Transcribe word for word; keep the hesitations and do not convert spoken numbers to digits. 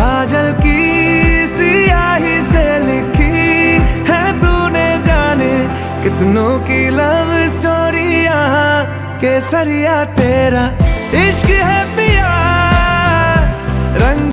काजल की सियाही से लिखी है तूने, जाने कितनों की लव स्टोरी यहाँ। केसरिया तेरा इश्क है।